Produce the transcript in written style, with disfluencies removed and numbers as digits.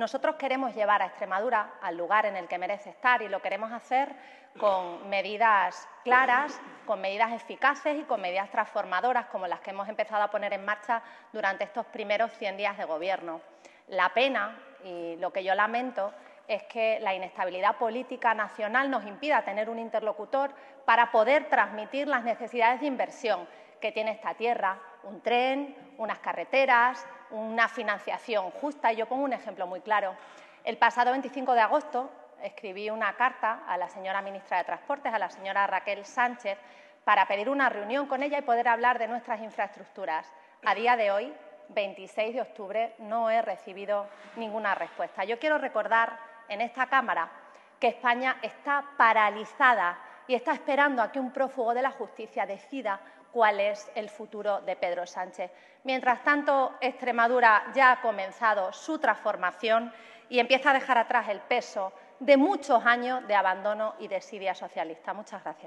Nosotros queremos llevar a Extremadura al lugar en el que merece estar y lo queremos hacer con medidas claras, con medidas eficaces y con medidas transformadoras como las que hemos empezado a poner en marcha durante estos primeros 100 días de Gobierno. La pena y lo que yo lamento es que la inestabilidad política nacional nos impida tener un interlocutor para poder transmitir las necesidades de inversión que tiene esta tierra, un tren, unas carreteras, una financiación justa. Y yo pongo un ejemplo muy claro. El pasado 25 de agosto escribí una carta a la señora ministra de Transportes, a la señora Raquel Sánchez, para pedir una reunión con ella y poder hablar de nuestras infraestructuras. A día de hoy, 26 de octubre, no he recibido ninguna respuesta. Yo quiero recordar en esta Cámara que España está paralizada y está esperando a que un prófugo de la justicia decida cuál es el futuro de Pedro Sánchez. Mientras tanto, Extremadura ya ha comenzado su transformación y empieza a dejar atrás el peso de muchos años de abandono y desidia socialista. Muchas gracias.